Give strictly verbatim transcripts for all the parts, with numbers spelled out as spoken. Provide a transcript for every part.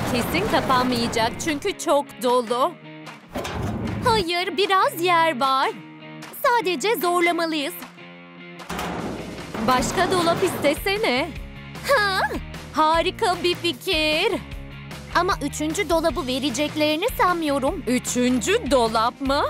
Kesin kapanmayacak çünkü çok dolu. Hayır, biraz yer var. Sadece zorlamalıyız. Başka dolap istesene. Ha, harika bir fikir. Ama üçüncü dolabı vereceklerini sanmıyorum. Üçüncü dolap mı?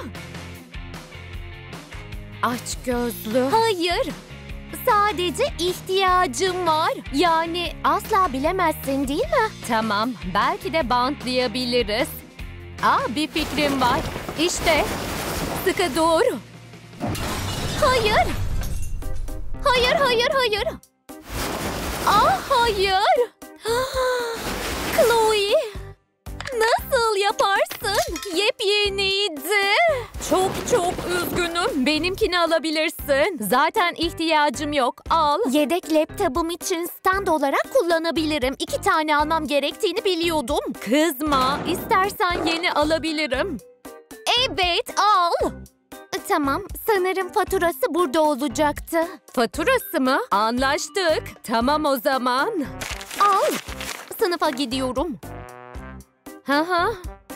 Aç gözlü. Hayır. Sadece ihtiyacım var. Yani asla bilemezsin değil mi? Tamam, belki de bantlayabiliriz. Aa, bir fikrim var. İşte, sıkı dur. Hayır. Hayır, hayır, hayır. Aa, hayır. Chloe, nasıl yaparsın? Yepyeniydi. Çok çok üzgünüm. Benimkini alabilirsin. Zaten ihtiyacım yok. Al. Yedek laptopum için stand olarak kullanabilirim. İki tane almam gerektiğini biliyordum. Kızma. İstersen yeni alabilirim. Evet, al. Tamam, sanırım faturası burada olacaktı. Faturası mı? Anlaştık. Tamam o zaman. Al. Sınıfa gidiyorum. Hı hı.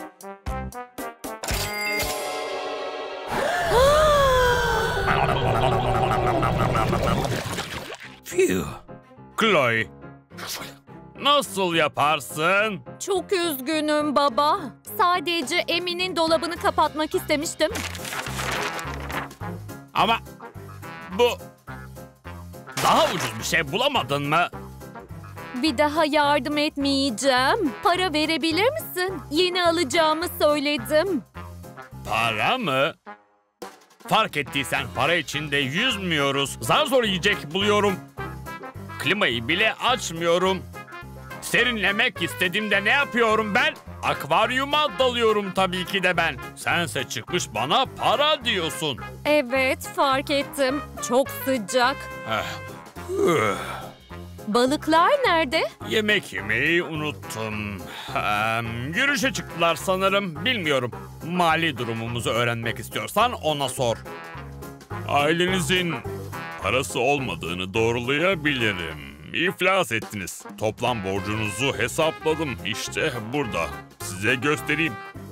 Phew. Chloe, nasıl yaparsın? Çok üzgünüm baba. Sadece Emin'in dolabını kapatmak istemiştim. Ama bu... Daha ucuz bir şey bulamadın mı? Bir daha yardım etmeyeceğim. Para verebilir misin? Yeni alacağımı söyledim. Para mı? Fark ettiysen para içinde yüzmüyoruz. Zar zor yiyecek buluyorum. Klimayı bile açmıyorum. Serinlemek istediğimde ne yapıyorum ben? Akvaryuma dalıyorum tabii ki de ben. Sense çıkmış bana para diyorsun. Evet, fark ettim. Çok sıcak. Balıklar nerede? Yemek yemeyi unuttum. Ee, yürüyüşe çıktılar sanırım. Bilmiyorum. Mali durumumuzu öğrenmek istiyorsan ona sor. Ailenizin parası olmadığını doğrulayabilirim. İflas ettiniz. Toplam borcunuzu hesapladım. İşte burada. Size göstereyim.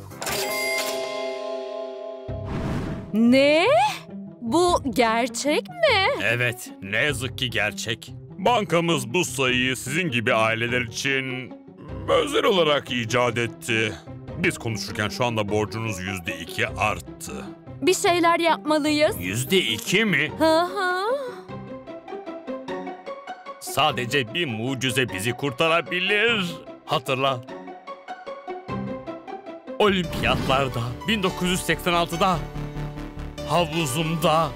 Ne? Bu gerçek mi? Evet, ne yazık ki gerçek. Bankamız bu sayıyı sizin gibi aileler için özel olarak icat etti. Biz konuşurken şu anda borcunuz yüzde iki arttı. Bir şeyler yapmalıyız. Yüzde iki mi? Hı hı. Sadece bir mucize bizi kurtarabilir. Hatırla. Olimpiyatlarda, bin dokuz yüz seksen altıda, havuzumda.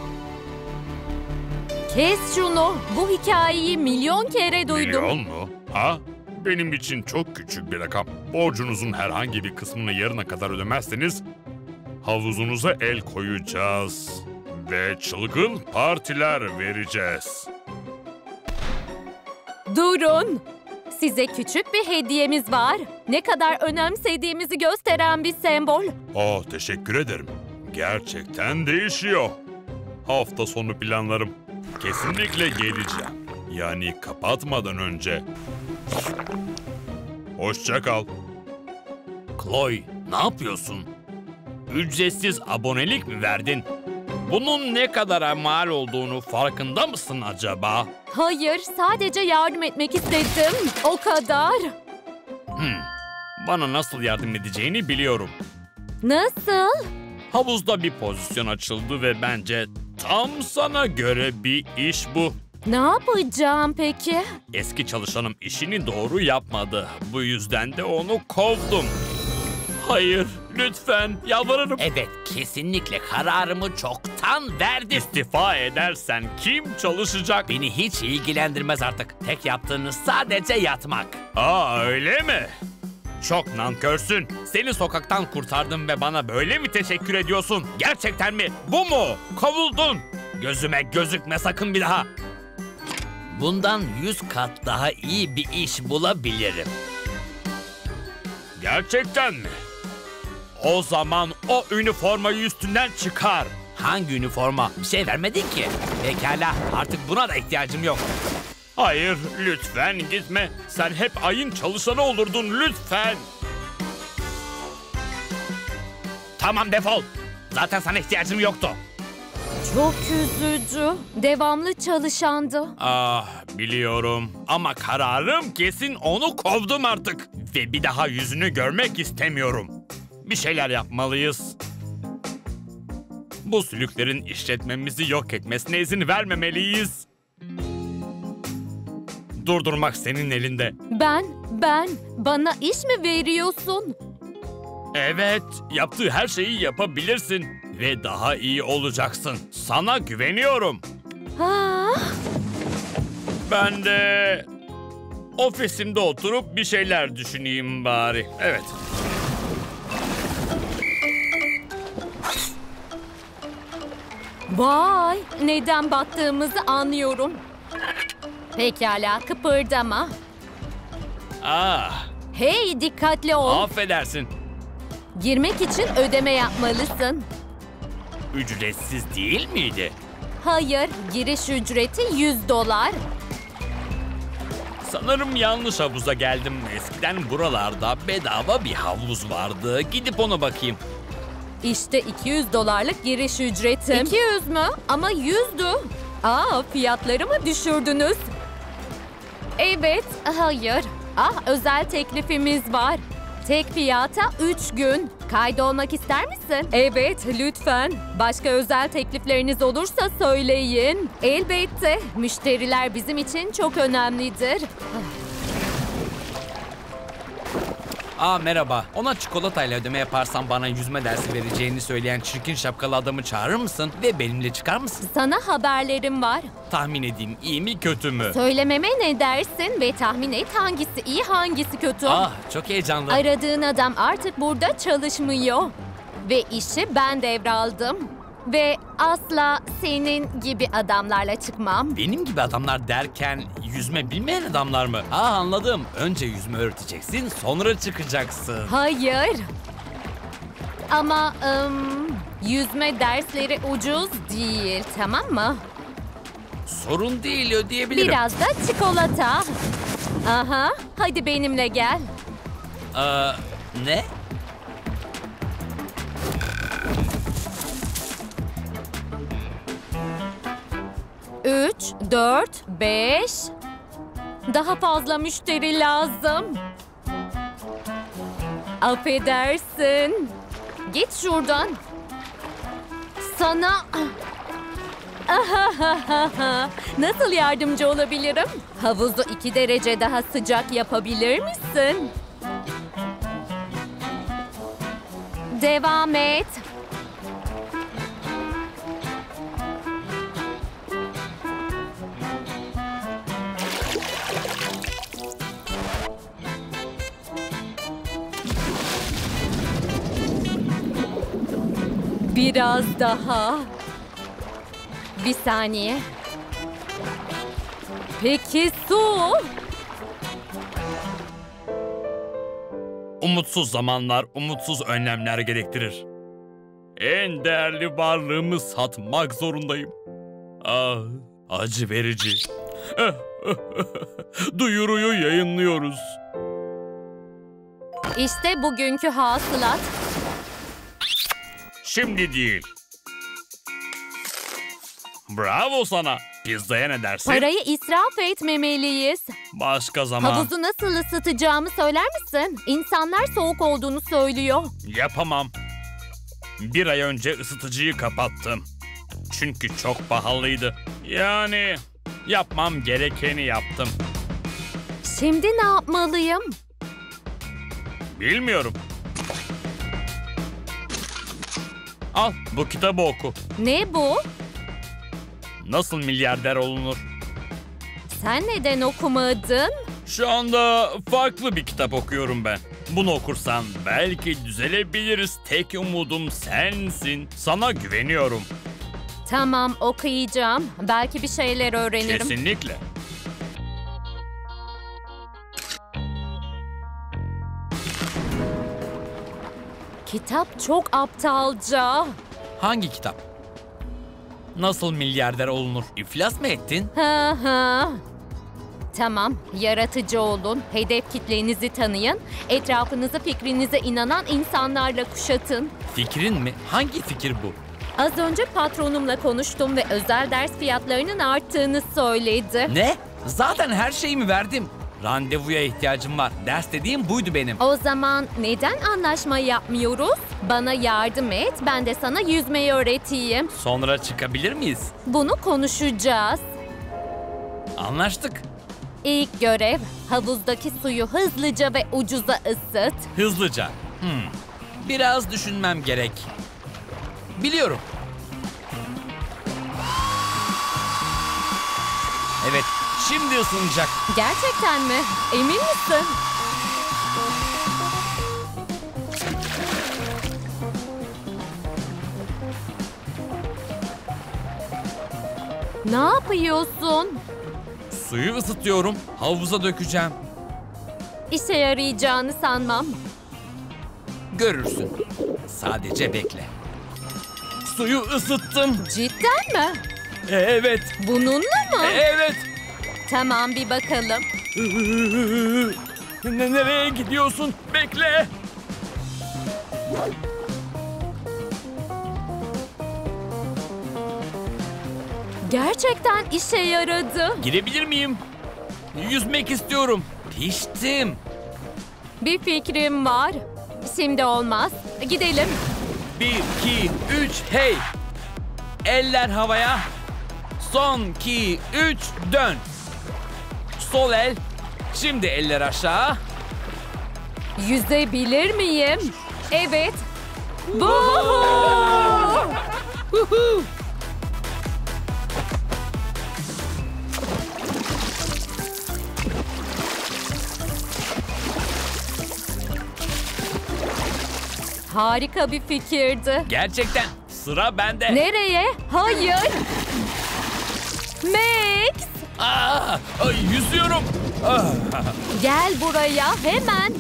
Kes şunu. Bu hikayeyi milyon kere duydum. Milyon mu? Ha? Benim için çok küçük bir rakam. Borcunuzun herhangi bir kısmını yarına kadar ödemezseniz havuzunuza el koyacağız. Ve çılgın partiler vereceğiz. Durun. Size küçük bir hediyemiz var. Ne kadar önemsediğimizi gösteren bir sembol. Oh, teşekkür ederim. Gerçekten değişiyor. Hafta sonu planlarım. Kesinlikle geleceğim. Yani kapatmadan önce. Hoşça kal. Chloe, ne yapıyorsun? Ücretsiz abonelik mi verdin? Bunun ne kadar mal olduğunu farkında mısın acaba? Hayır, sadece yardım etmek istedim. O kadar. Hmm, bana nasıl yardım edeceğini biliyorum. Nasıl? Havuzda bir pozisyon açıldı ve bence tam sana göre bir iş bu. Ne yapacağım peki? Eski çalışanım işini doğru yapmadı. Bu yüzden de onu kovdum. Hayır, lütfen, yalvarırım. Evet, kesinlikle kararımı çoktan verdim. İstifa edersen kim çalışacak? Beni hiç ilgilendirmez artık. Tek yaptığınız sadece yatmak. Aa, öyle mi? Çok nankörsün. Seni sokaktan kurtardım ve bana böyle mi teşekkür ediyorsun? Gerçekten mi? Bu mu? Kovuldun. Gözüme gözükme sakın bir daha. Bundan yüz kat daha iyi bir iş bulabilirim. Gerçekten mi? O zaman o üniformayı üstünden çıkar. Hangi üniforma? Bir şey vermedin ki. Pekala, artık buna da ihtiyacım yok. Hayır, lütfen gitme. Sen hep ayın çalışanı olurdun, lütfen. Tamam, defol. Zaten sana ihtiyacım yoktu. Çok üzücü. Devamlı çalışandı. Ah, biliyorum. Ama kararım kesin, onu kovdum artık. Ve bir daha yüzünü görmek istemiyorum. Bir şeyler yapmalıyız. Bu sülüklerin işletmemizi yok etmesine izin vermemeliyiz. Durdurmak senin elinde. Ben, ben, bana iş mi veriyorsun? Evet, yaptığı her şeyi yapabilirsin. Ve daha iyi olacaksın. Sana güveniyorum. Ha? Ben de ofisimde oturup bir şeyler düşüneyim bari. Evet. Vay, neden battığımızı anlıyorum. Pekala, kıpırdama. Ah, Hey, dikkatli ol. affedersin. Girmek için ödeme yapmalısın. Ücretsiz değil miydi? Hayır, giriş ücreti yüz dolar. Sanırım yanlış havuza geldim. Eskiden buralarda bedava bir havuz vardı. Gidip ona bakayım. İşte iki yüz dolarlık giriş ücretim. iki yüz mü? Ama yüzdü. Aa, fiyatları mı düşürdünüz? Evet, hayır. Ah, özel teklifimiz var. Tek fiyata üç gün. Kaydolmak ister misin? Evet, lütfen. Başka özel teklifleriniz olursa söyleyin. Elbette. Müşteriler bizim için çok önemlidir. Aa merhaba. Ona çikolatayla ödeme yaparsam bana yüzme dersi vereceğini söyleyen çirkin şapkalı adamı çağırır mısın? Ve benimle çıkar mısın? Sana haberlerim var. Tahmin edeyim, iyi mi kötü mü? Söylememe ne dersin ve tahmin et hangisi iyi hangisi kötü. Ah çok heyecanlı. Aradığın adam artık burada çalışmıyor. Ve işi ben devraldım. Ve asla senin gibi adamlarla çıkmam. Benim gibi adamlar derken yüzme bilmeyen adamlar mı? Aa anladım. Önce yüzme öğreteceksin, sonra çıkacaksın. Hayır. Ama ım, yüzme dersleri ucuz değil, tamam mı? Sorun değil, ödeyebilirim. Biraz da çikolata. Aha, hadi benimle gel. Aa, ne? Üç, dört, beş. Daha fazla müşteri lazım. Affedersin. Git şuradan. Sana... Nasıl yardımcı olabilirim? Havuzu iki derece daha sıcak yapabilir misin? Devam et. Biraz daha. Bir saniye. Peki su? Umutsuz zamanlar, umutsuz önlemler gerektirir. En değerli varlığımı satmak zorundayım. Ah, acı verici. Duyuruyu yayınlıyoruz. İşte bugünkü hasılat. Şimdi değil. Bravo sana. Pizzaya ne dersin? Parayı israf etmemeliyiz. Başka zaman. Havuzu nasıl ısıtacağımı söyler misin? İnsanlar soğuk olduğunu söylüyor. Yapamam. Bir ay önce ısıtıcıyı kapattım. Çünkü çok pahalıydı. Yani yapmam gerekeni yaptım. Şimdi ne yapmalıyım? Bilmiyorum. Al bu kitabı oku. Ne bu? Nasıl milyarder olunur? Sen neden okumadın? Şu anda farklı bir kitap okuyorum ben. Bunu okursan belki düzelebiliriz. Tek umudum sensin. Sana güveniyorum. Tamam, okuyacağım. Belki bir şeyler öğrenirim. Kesinlikle. Kitap çok aptalca. Hangi kitap? Nasıl milyarder olunur? İflas mı ettin? Hı hı. Tamam, yaratıcı olun, hedef kitlenizi tanıyın, etrafınızı fikrinize inanan insanlarla kuşatın. Fikrin mi? Hangi fikir bu? Az önce patronumla konuştum ve özel ders fiyatlarının arttığını söyledi. Ne? Zaten her şeyimi verdim. Randevuya ihtiyacım var. Ders dediğim buydu benim. O zaman neden anlaşma yapmıyoruz? Bana yardım et, ben de sana yüzmeyi öğreteyim. Sonra çıkabilir miyiz? Bunu konuşacağız. Anlaştık. İlk görev, havuzdaki suyu hızlıca ve ucuza ısıt. Hızlıca. Hmm. Biraz düşünmem gerek. Biliyorum. Evet, şimdi ısınacak. Gerçekten mi? Emin misin? Ne yapıyorsun? Suyu ısıtıyorum. Havuza dökeceğim. İşe yarayacağını sanmam. Görürsün. Sadece bekle. Suyu ısıttım. Cidden mi? Evet. Bununla mı? Evet. Tamam, bir bakalım. Ne, nereye gidiyorsun? Bekle. Gerçekten işe yaradı. Girebilir miyim? Yüzmek istiyorum. Piştim. Bir fikrim var. Şimdi olmaz. Gidelim. Bir, iki, üç, hey! Eller havaya. Son, iki, üç, dön. Sol el. Şimdi eller aşağı. Yüzebilir miyim? Evet. Vuhu! Huhu! Harika bir fikirdi. Gerçekten. Sıra bende. Nereye? Hayır. Max, Aa, ay, yüzüyorum. Ah, gel buraya hemen.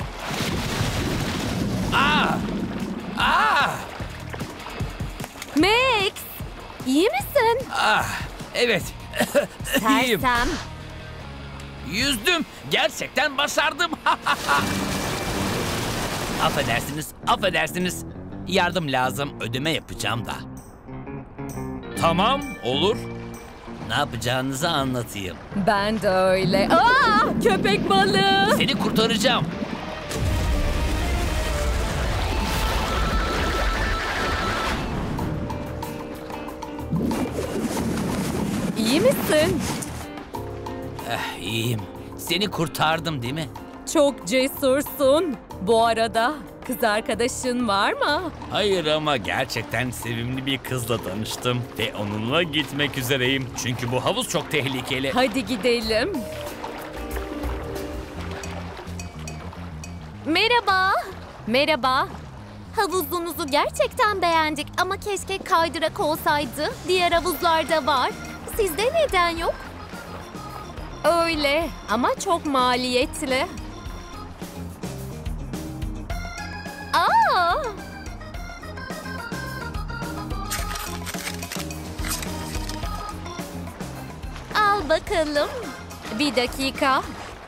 ah, ah, Max, iyi misin? ah. Evet. İyiyim. Sersem. Yüzdüm. Gerçekten başardım. Affedersiniz, affedersiniz. Yardım lazım, ödeme yapacağım da. Tamam, olur. Ne yapacağınızı anlatayım. Ben de öyle. Aa, köpek balığı. Seni kurtaracağım. İyi misin? Eh, iyiyim. Seni kurtardım değil mi? Çok cesursun. Bu arada kız arkadaşın var mı? Hayır ama gerçekten sevimli bir kızla tanıştım. Ve onunla gitmek üzereyim. Çünkü bu havuz çok tehlikeli. Hadi gidelim. Merhaba. Merhaba. Havuzunuzu gerçekten beğendik ama keşke kaydırak olsaydı. Diğer havuzlarda var. Sizde neden yok? Öyle ama çok maliyetli. Aa! Al bakalım. Bir dakika.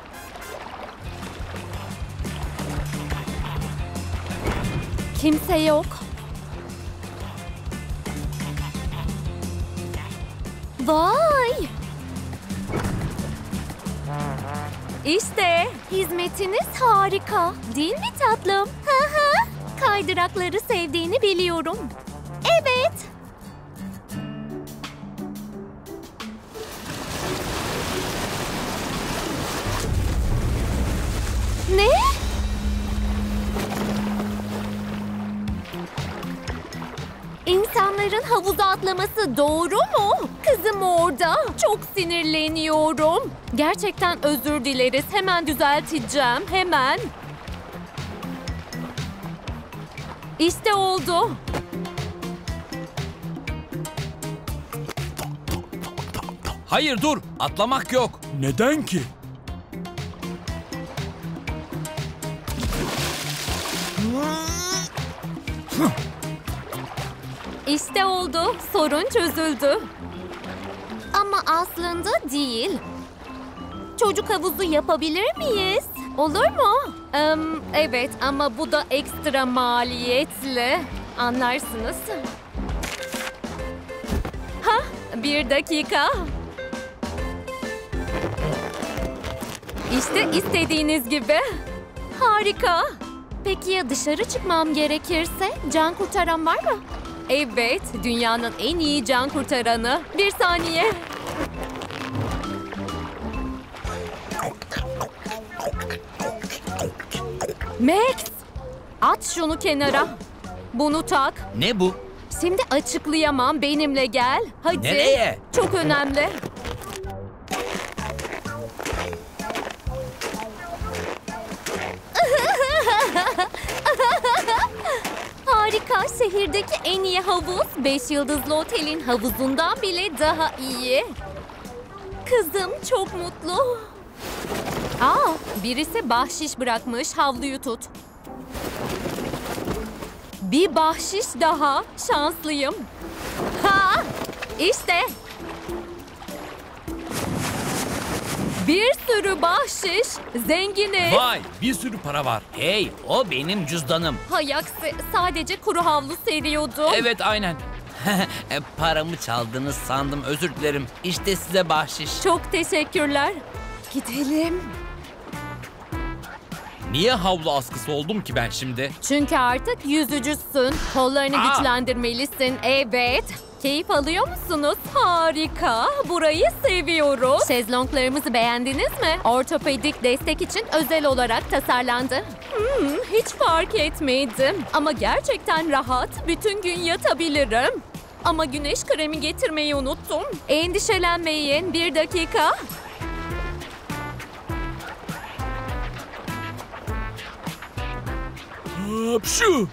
Kimse yok. Vay! İşte hizmetiniz harika. Değil mi tatlım? Hı hı. Kaydırakları sevdiğini biliyorum. Evet. Ne? İnsanların havuza atlaması doğru mu? Kızım orada. Çok sinirleniyorum. Gerçekten özür dileriz. Hemen düzelteceğim. Hemen. İşte oldu. Hayır dur, atlamak yok. Neden ki? İşte oldu. Sorun çözüldü. Ama aslında değil. çocuk havuzu yapabilir miyiz? Olur mu? Em, evet ama bu da ekstra maliyetli. Anlarsınız. Ha, bir dakika. İşte istediğiniz gibi. Harika. Peki ya dışarı çıkmam gerekirse? Can kurtaran var mı? Evet, dünyanın en iyi can kurtaranı. Bir saniye. Max, at şunu kenara. Bunu tak. Ne bu? Şimdi açıklayamam, benimle gel. Hadi. Nereye? Çok önemli. Harika, şehirdeki en iyi havuz. Beş yıldızlı otelin havuzundan bile daha iyi. Kızım çok mutlu. Aa, birisi bahşiş bırakmış, havluyu tut. Bir bahşiş daha, şanslıyım. Ha, işte. Bir sürü bahşiş, zenginiz. Vay, bir sürü para var. Hey, o benim cüzdanım. Hay aksi, sadece kuru havlu seriyordum. Evet, aynen. Paramı çaldınız sandım, özür dilerim. İşte size bahşiş. Çok teşekkürler. Gidelim. Niye havlu askısı oldum ki ben şimdi? Çünkü artık yüzücüsün. Kollarını Aa! güçlendirmelisin. Evet. Keyif alıyor musunuz? Harika. Burayı seviyorum. Şezlonglarımızı beğendiniz mi? Ortopedik destek için özel olarak tasarlandı. Hmm, hiç fark etmedim. Ama gerçekten rahat. Bütün gün yatabilirim. Ama güneş kremi getirmeyi unuttum. Endişelenmeyin. Bir dakika. Şu.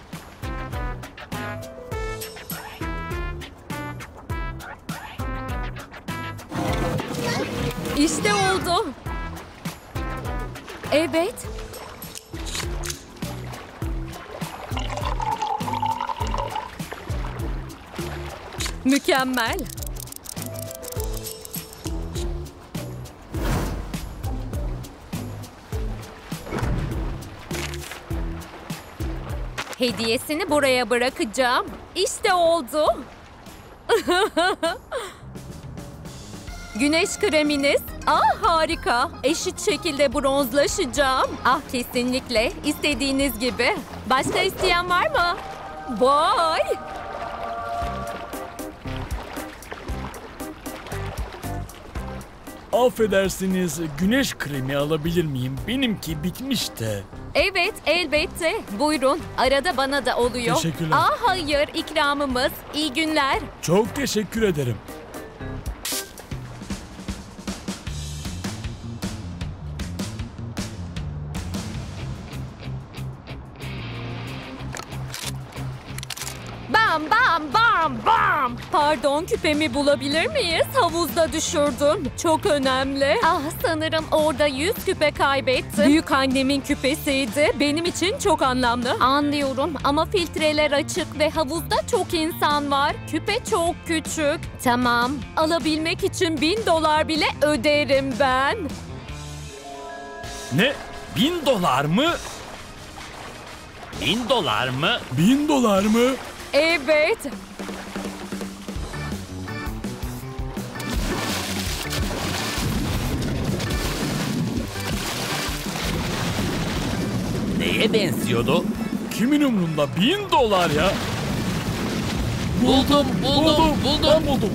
İşte oldu. Evet. Mükemmel. Hediyesini buraya bırakacağım. İşte oldu. Güneş kreminiz. Ah harika. Eşit şekilde bronzlaşacağım. Ah kesinlikle. İstediğiniz gibi. Başka isteyen var mı? Vay. Affedersiniz, güneş kremi alabilir miyim? Benimki bitmişti. Evet elbette. Buyurun. Arada bana da oluyor. Teşekkürler. Ah hayır ikramımız. İyi günler. Çok teşekkür ederim. Bam bam bam bam. Pardon küpemi bulabilir miyiz? Havuzda düşürdüm. Çok önemli. Ah sanırım orada yüz küpe kaybettim. Büyük annemin küpesiydi. Benim için çok anlamlı. Anlıyorum ama filtreler açık ve havuzda çok insan var. Küpe çok küçük. Tamam. Alabilmek için bin dolar bile öderim ben. Ne? Bin dolar mı? Bin dolar mı? Bin dolar mı? Evet. Neye benziyordu? Kimin umrunda bin dolar ya? Buldum, buldum, buldum. Ben buldum.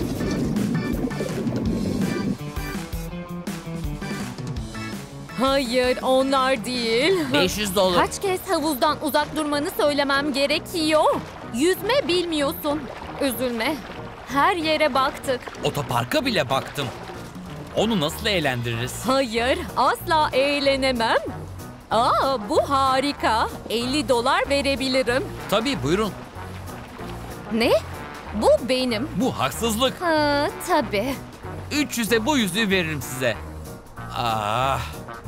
Hayır onlar değil. beş yüz dolar. Kaç kez havuzdan uzak durmanı söylemem gerekiyor. Yüzme bilmiyorsun. Üzülme. Her yere baktık. Otoparka bile baktım. Onu nasıl eğlendiririz? Hayır, asla eğlenemem. Aa, bu harika. elli dolar verebilirim. Tabii, buyurun. Ne? Bu benim. Bu haksızlık. Ha, tabii. üç yüze bu yüzüğü veririm size. Ah.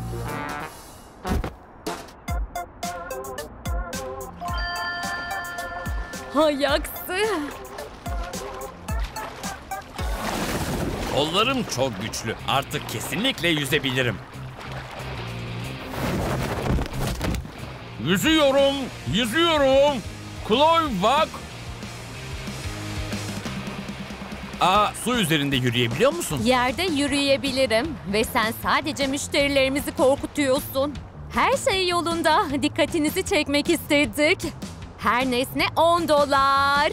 Hay aksi. Kollarım çok güçlü. Artık kesinlikle yüzebilirim. Yüzüyorum, yüzüyorum. Chloe bak. Aa, su üzerinde yürüyebiliyor musun? Yerde yürüyebilirim ve sen sadece müşterilerimizi korkutuyorsun. Her şey yolunda. Dikkatinizi çekmek istedik. Her nesne on dolar.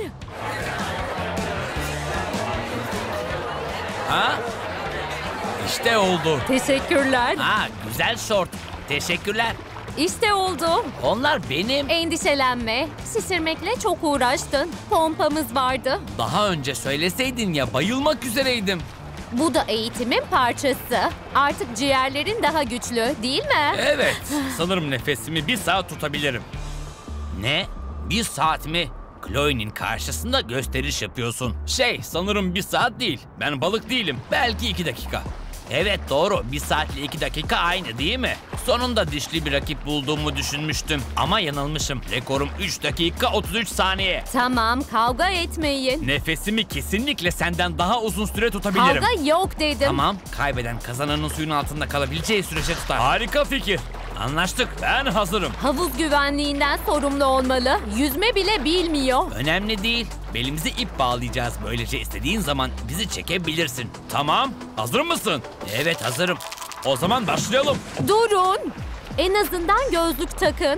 Ha? İşte oldu. Teşekkürler. Ha, güzel şort. Teşekkürler. İşte oldu. Onlar benim. Endişelenme. Şişirmekle çok uğraştın. Pompamız vardı. Daha önce söyleseydin ya, bayılmak üzereydim. Bu da eğitimin parçası. Artık ciğerlerin daha güçlü, değil mi? Evet. Sanırım nefesimi bir saat tutabilirim. Ne? Bir saat mi? Chloe'nin karşısında gösteriş yapıyorsun. Şey, sanırım bir saat değil. Ben balık değilim. Belki iki dakika. Evet doğru. Bir saatle iki dakika aynı değil mi? Sonunda dişli bir rakip bulduğumu düşünmüştüm. Ama yanılmışım. Rekorum üç dakika otuz üç saniye. Tamam, kavga etmeyin. Nefesimi kesinlikle senden daha uzun süre tutabilirim. Kavga yok dedim. Tamam. Kaybeden kazananın suyun altında kalabileceği sürece tutar. Harika fikir. Anlaştık. Ben hazırım. Havuz güvenliğinden sorumlu olmalı. Yüzme bile bilmiyor. Önemli değil. Belimizi ip bağlayacağız. Böylece istediğin zaman bizi çekebilirsin. Tamam, hazır mısın? Evet hazırım. O zaman başlayalım. Durun. En azından gözlük takın.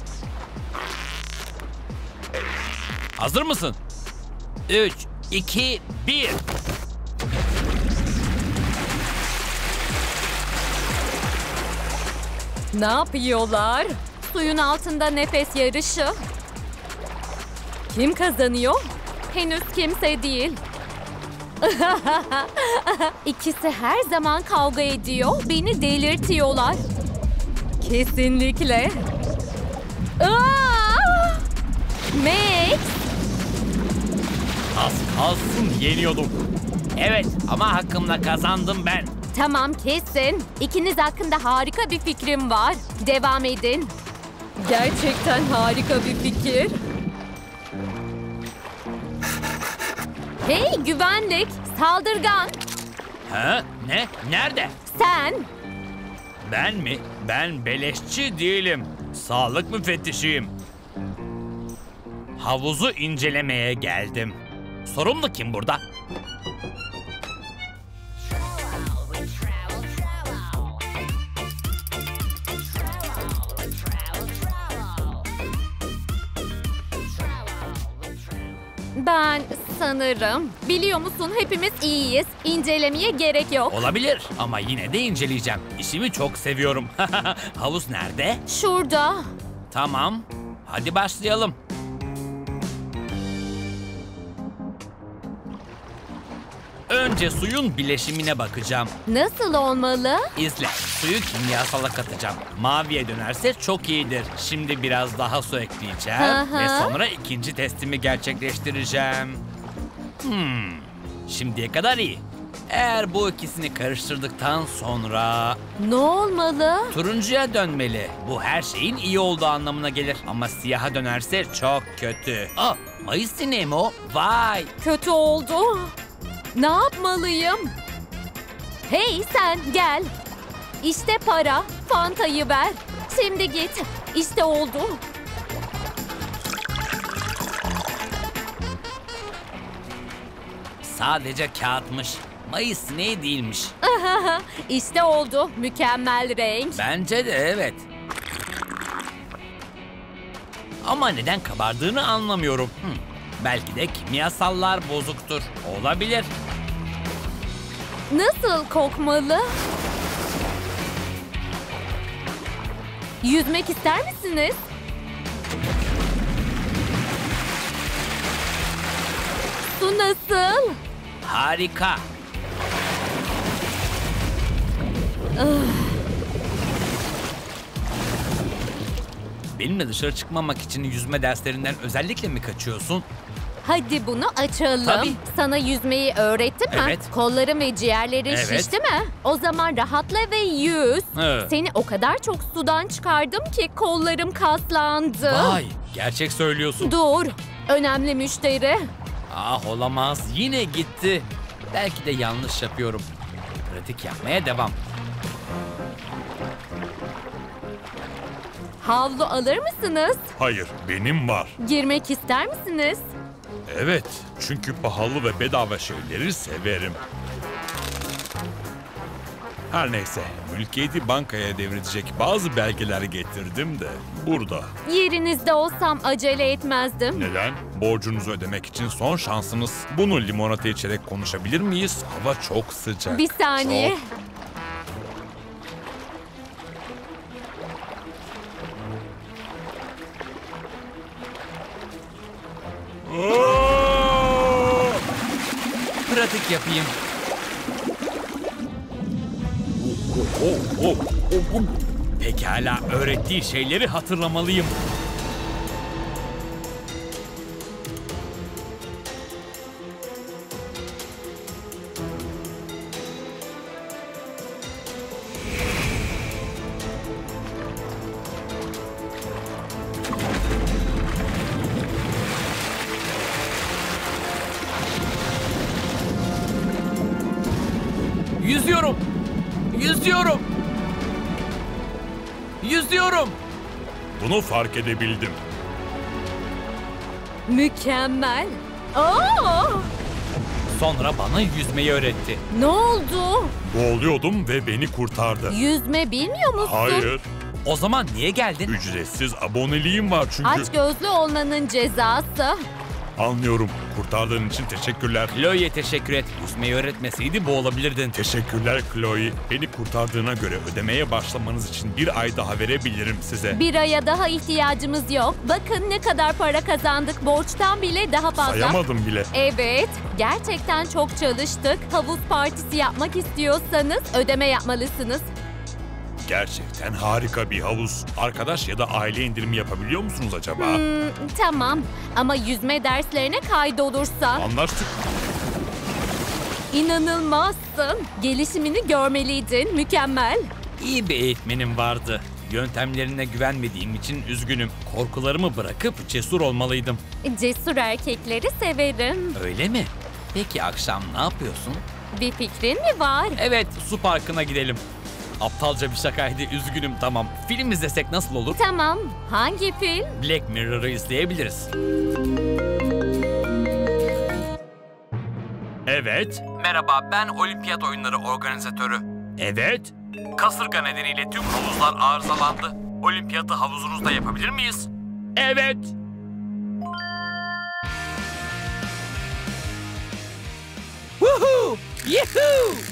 Hazır mısın? Üç, iki, bir. Ne yapıyorlar? Suyun altında nefes yarışı. Kim kazanıyor? Henüz kimse değil. İkisi her zaman kavga ediyor. Beni delirtiyorlar. Kesinlikle. Aa! Max! Az kalsın yeniyordum. Evet ama hakkımla kazandım ben. Tamam kesin. İkiniz hakkında harika bir fikrim var. Devam edin. Gerçekten harika bir fikir. Hey güvenlik, saldırgan. Ha? Ne? Nerede? Sen. Ben mi? Ben beleşçi değilim. Sağlık müfettişiyim. Havuzu incelemeye geldim. Sorumlu kim burada? Ben sanırım. Biliyor musun hepimiz iyiyiz. İncelemeye gerek yok. Olabilir ama yine de inceleyeceğim. İşimi çok seviyorum. Havuz nerede? Şurada. Tamam. Hadi başlayalım. Önce suyun bileşimine bakacağım. Nasıl olmalı? İzle. Suyu kimyasala katacağım. Maviye dönerse çok iyidir. Şimdi biraz daha su ekleyeceğim. Aha. Ve sonra ikinci testimi gerçekleştireceğim. Hmm. Şimdiye kadar iyi. Eğer bu ikisini karıştırdıktan sonra Ne olmalı? turuncuya dönmeli. Bu her şeyin iyi olduğu anlamına gelir. Ama siyaha dönerse çok kötü. Aa, Mayıs sineği mi o? Vay! Kötü oldu. Ne yapmalıyım? Hey sen gel. İşte para. Fanta'yı ver. Şimdi git. İşte oldu. Sadece kağıtmış. Mayıs sineği değilmiş. İşte oldu. Mükemmel renk. Bence de evet. Ama neden kabardığını anlamıyorum. Hmm. Belki de kimyasallar bozuktur. Olabilir. Nasıl kokmalı? Yüzmek ister misiniz? Su nasıl? Harika. Benimle dışarı çıkmamak için yüzme derslerinden özellikle mi kaçıyorsun? Hadi bunu açalım. Tabii. Sana yüzmeyi öğrettim mi? Evet. Kolların ve ciğerlerin Evet. şişti mi? O zaman rahatla ve yüz. Evet. Seni o kadar çok sudan çıkardım ki kollarım kaslandı. Vay, gerçek söylüyorsun. Dur. Önemli müşteri. Ah olamaz, yine gitti. Belki de yanlış yapıyorum. Pratik yapmaya devam. Havlu alır mısınız? Hayır, benim var. Girmek ister misiniz? Evet, çünkü pahalı ve bedava şeyleri severim. Her neyse, mülkiyeti bankaya devredecek bazı belgeler getirdim de burada. Yerinizde olsam acele etmezdim. Neden? Borcunuzu ödemek için son şansınız. Bunu limonata içerek konuşabilir miyiz? Hava çok sıcak. Bir saniye. Çok. Pratik yapayım. Oh, oh, oh, oh. Pekala, öğrettiği şeyleri hatırlamalıyım. Yüzüyorum. Yüzüyorum. Yüzüyorum. Bunu fark edebildim. Mükemmel. Aa! Sonra bana yüzmeyi öğretti. Ne oldu? Boğuluyordum ve beni kurtardı. Yüzme bilmiyor musun? Hayır, O zaman niye geldin? ücretsiz aboneliğim var çünkü. Aç gözlü olmanın cezası. Anlıyorum. Kurtardığın için teşekkürler. Chloe'ye teşekkür et. Yüzmeyi öğretmeseydi boğulabilirdin. Teşekkürler Chloe. Beni kurtardığına göre ödemeye başlamanız için bir ay daha verebilirim size. Bir aya daha ihtiyacımız yok. Bakın ne kadar para kazandık. Borçtan bile daha fazla. Sayamadım bile. Evet, gerçekten çok çalıştık. Havuz partisi yapmak istiyorsanız ödeme yapmalısınız. Gerçekten harika bir havuz. Arkadaş ya da aile indirimi yapabiliyor musunuz acaba? Hmm, tamam ama yüzme derslerine kaydolursan Anlaştık. inanılmazsın. Gelişimini görmeliydin. Mükemmel. İyi bir eğitmenim vardı. Yöntemlerine güvenmediğim için üzgünüm. Korkularımı bırakıp cesur olmalıydım. Cesur erkekleri severim. Öyle mi? Peki akşam ne yapıyorsun? Bir fikrin mi var? Evet, su parkına gidelim. Aptalca bir şakaydı, üzgünüm, tamam. Film izlesek nasıl olur? Tamam. Hangi film? Black Mirror'ı izleyebiliriz. Evet. Merhaba, ben olimpiyat oyunları organizatörü. Evet. Kasırga nedeniyle tüm havuzlar arızalandı. Olimpiyatı havuzunuzda yapabilir miyiz? Evet. Woohoo! Yahoo!